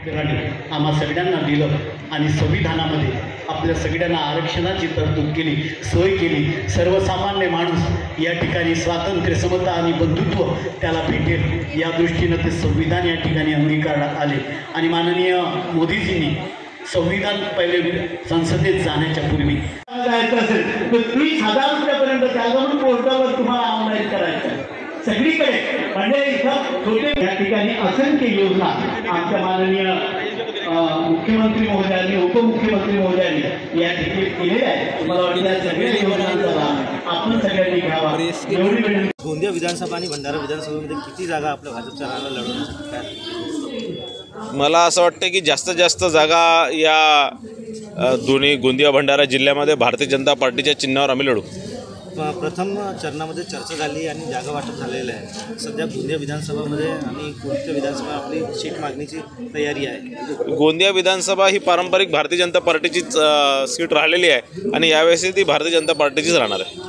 आम्हा सगळ्यांना दिलं आणि संविधानामध्ये आपल्या सगळ्यांना आरक्षणाची तरतूद केली, सोय केली। सर्वसामान्य माणूस या ठिकाणी स्वातंत्र्य, समता आणि बंधुत्व त्याला भेटेल या दृष्टीनं ते संविधान या ठिकाणी अंगीकारण्यात आले। आणि माननीय मोदीजींनी संविधान पहिले संसदेत जाण्याच्या पूर्वी जायचं असेल तर 30,000 रुपयापर्यंत त्याच्यावर पोर्टलवर तुम्हाला ऑनलाईन करायचं सगळीकडे। म्हणजे इथं छोटे या ठिकाणी असंख्य योजना आमच्या माननीय मुख्यमंत्री महोदयांनी, उपमुख्यमंत्री महोदयांनी या ठिकाणी केलेल्या आहेत। मला वाटतं सगळ्या योजनांचा आपण सगळ्यांनी घ्यावा। गोंदिया विधानसभा आणि भंडारा विधानसभेमध्ये किती जागा आपल्या भाजपच्या नावाला लढवण्यासाठी? मला असं वाटतं की जास्तीत जास्त जागा या दोन्ही गोंदिया भंडारा जिल्ह्यामध्ये भारतीय जनता पार्टीच्या चिन्हावर आम्ही लढू। प्रथम चरणामध्ये चर्चा झाली आणि जागा वाटप झालेलं आहे। सध्या गोंदिया विधानसभामध्ये आणि कोणत्या विधानसभा आपली सीट मागणीची तयारी आहे? गोंदिया विधानसभा ही पारंपरिक भारतीय जनता पार्टीचीच सीट राहिलेली आहे आणि यावेळेस ती भारतीय जनता पार्टीचीच राहणार आहे।